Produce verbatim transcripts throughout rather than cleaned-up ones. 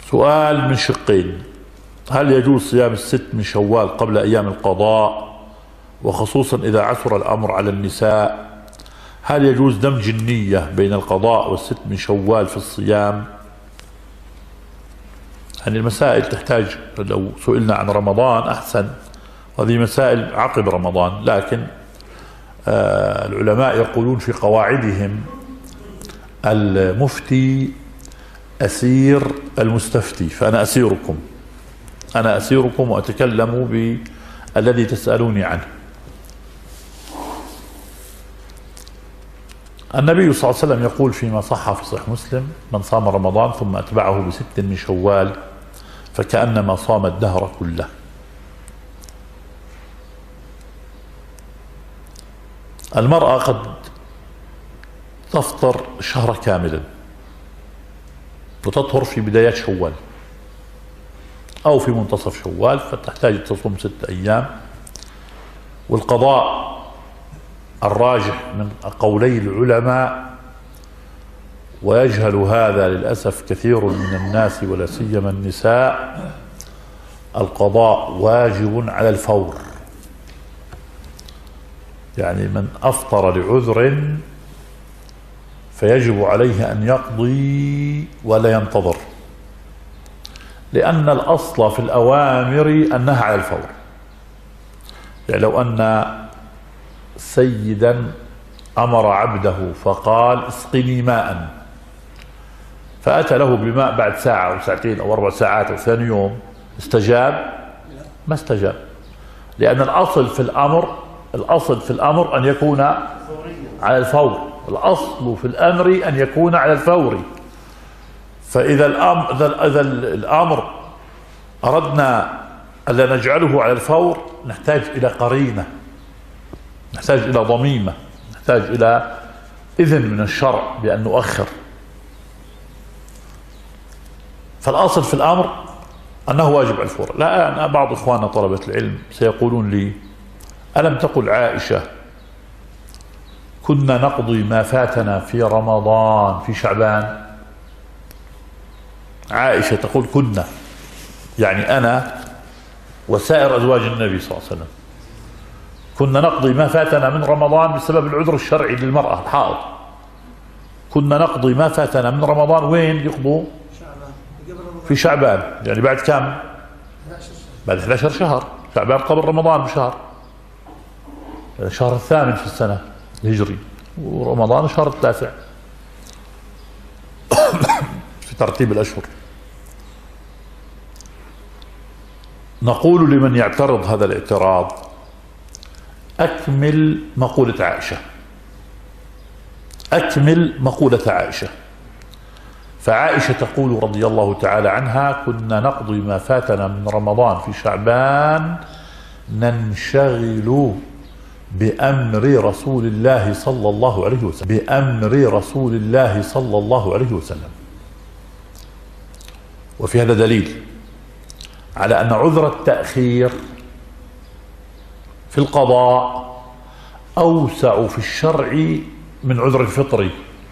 سؤال من شقين: هل يجوز صيام الست من شوال قبل أيام القضاء، وخصوصا إذا عثر الأمر على النساء؟ هل يجوز دمج النية بين القضاء والست من شوال في الصيام؟ يعني المسائل تحتاج، لو سئلنا عن رمضان أحسن، هذه مسائل عقب رمضان، لكن آه العلماء يقولون في قواعدهم: المفتي أسير المستفتي، فأنا أسيركم أنا أسيركم وأتكلم بالذي تسألوني عنه. النبي صلى الله عليه وسلم يقول فيما صح في صحيح مسلم: من صام رمضان ثم أتبعه بست من شوال فكأنما صام الدهر كله. المرأة قد تفطر شهر كاملا وتطهر في بدايات شوال أو في منتصف شوال، فتحتاج تصوم ست أيام. والقضاء الراجح من قولي العلماء، ويجهل هذا للأسف كثير من الناس ولا سيما النساء، القضاء واجب على الفور. يعني من أفطر لعذر فيجب عليه أن يقضي ولا ينتظر، لأن الأصل في الأوامر أنها على الفور. يعني لو أن سيدا أمر عبده فقال: اسقني ماء، فأتى له بماء بعد ساعة أو ساعتين أو أربع ساعات أو ثاني يوم، استجاب؟ ما استجاب، لأن الأصل في الأمر الأصل في الأمر أن يكون على الفور. الأصل في الأمر أن يكون على الفور. فإذا الأمر, إذا الأمر أردنا ألا نجعله على الفور، نحتاج إلى قرينة، نحتاج إلى ضميمة، نحتاج إلى إذن من الشرع بأن نؤخر. فالأصل في الأمر أنه واجب على الفور. لا، أنا بعض إخواننا طلبة العلم سيقولون لي: ألم تقل عائشة كنا نقضي ما فاتنا في رمضان في شعبان؟ عائشة تقول كنا، يعني أنا وسائر أزواج النبي صلى الله عليه وسلم كنا نقضي ما فاتنا من رمضان بسبب العذر الشرعي للمرأة الحائض. كنا نقضي ما فاتنا من رمضان وين يقضوا؟ في شعبان. يعني بعد كم؟ بعد إحدى عشر شهر. شعبان قبل رمضان بشهر، الشهر الثامن في السنة الهجري، ورمضان الشهر التاسع في ترتيب الأشهر. نقول لمن يعترض هذا الاعتراض: أكمل مقولة عائشة، أكمل مقولة عائشة. فعائشة تقول رضي الله تعالى عنها: كنا نقضي ما فاتنا من رمضان في شعبان ننشغل بأمر رسول الله صلى الله عليه وسلم، بأمر رسول الله صلى الله عليه وسلم. وفي هذا دليل على أن عذر التأخير في القضاء أوسع في الشرع من عذر الفطر.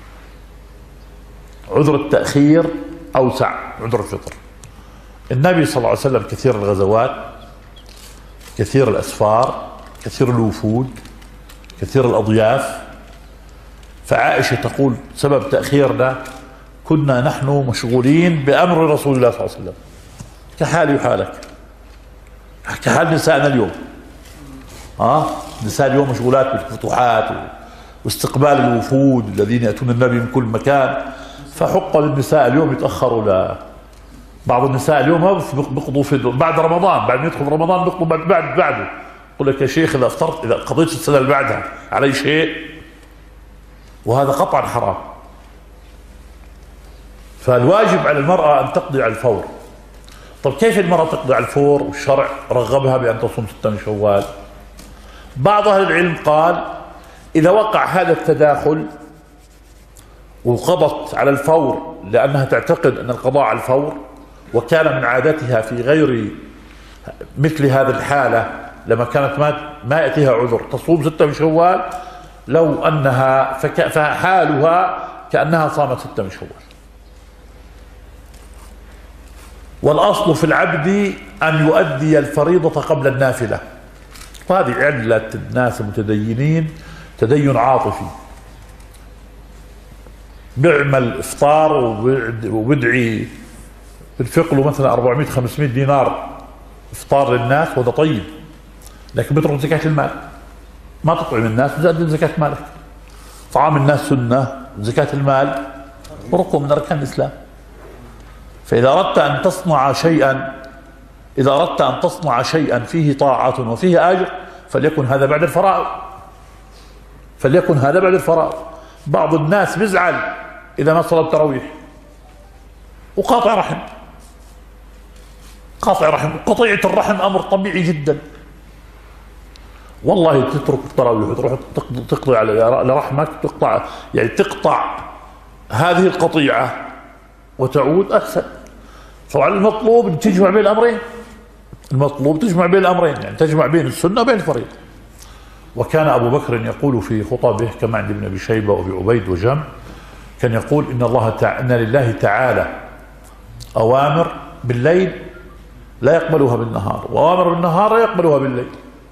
عذر التأخير أوسع من عذر الفطر. النبي صلى الله عليه وسلم كثير الغزوات، كثير الأسفار، كثير الوفود، كثير الأضياف. فعائشة تقول: سبب تأخيرنا كنا نحن مشغولين بأمر رسول الله صلى الله عليه وسلم، كحالي وحالك، كحال نسائنا اليوم. ها؟ نساء اليوم مشغولات بالفتوحات واستقبال الوفود الذين يأتون النبي من كل مكان، فحق للنساء اليوم يتأخروا. لا، بعض النساء اليوم ما بيقضوا في بعد رمضان، بعد ما يدخل رمضان بيقضوا بعد بعد بعده. يقول لك: يا شيخ إذا افطرت، إذا قضيت السنة اللي بعدها علي شيء، وهذا قطعا حرام. فالواجب على المرأة أن تقضي على الفور. طب كيف المرأة تقضي على الفور والشرع رغبها بأن تصوم ستة من شوال؟ بعض أهل العلم قال: إذا وقع هذا التداخل وقضت على الفور لأنها تعتقد أن القضاء على الفور، وكان من عادتها في غير مثل هذه الحالة لما كانت ما, ما يأتيها عذر تصوم ستة من شوال، لو أنها فحالها كأنها صامت ستة من شوال. والأصل في العبد أن يؤدي الفريضة قبل النافلة، وهذه علة الناس المتدينين تدين عاطفي، بيعمل إفطار وبدعي بنفق له مثلا أربعمائة خمسمائة دينار إفطار للناس، وهذا طيب، لكن بيترك زكاة المال، ما تطعم الناس وتؤدي زكاة مالك. طعام الناس سنة، زكاة المال ركن من أركان الإسلام. فإذا أردت أن تصنع شيئا إذا أردت أن تصنع شيئا فيه طاعة وفيه أجر فليكن هذا بعد الفرائض، فليكن هذا بعد الفرائض. بعض الناس بيزعل إذا ما صلى التراويح وقاطع رحم، قاطع رحم، قطيعة الرحم أمر طبيعي جدا. والله تترك التراويح وتروح تقضي على رحمك، تقطع يعني تقطع هذه القطيعة وتعود أحسن. طبعا المطلوب أن تجمع بين الأمرين، المطلوب تجمع بين الأمرين، يعني تجمع بين السنة وبين الفريضة. وكان أبو بكر يقول في خطبه كما عند ابن أبي شيبة وأبي عبيد وجمع، كان يقول إن الله تعالى إن لله تعالى أوامر بالليل لا يقبلها بالنهار، وأوامر بالنهار لا يقبلها بالليل،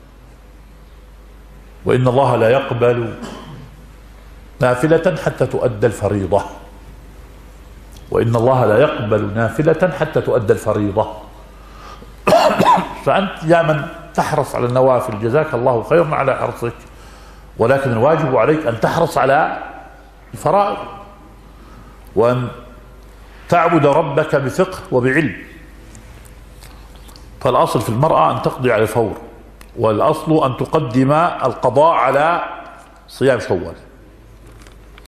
وإن الله لا يقبل نافلة حتى تؤدى الفريضة، وإن الله لا يقبل نافلة حتى تؤدى الفريضة. فأنت يا من تحرص على النوافل جزاك الله خيرا على حرصك، ولكن الواجب عليك أن تحرص على الفرائض، وأن تعبد ربك بفقه وبعلم. فالأصل في المرأة أن تقضي على الفور، والأصل أن تقدم القضاء على صيام شوال.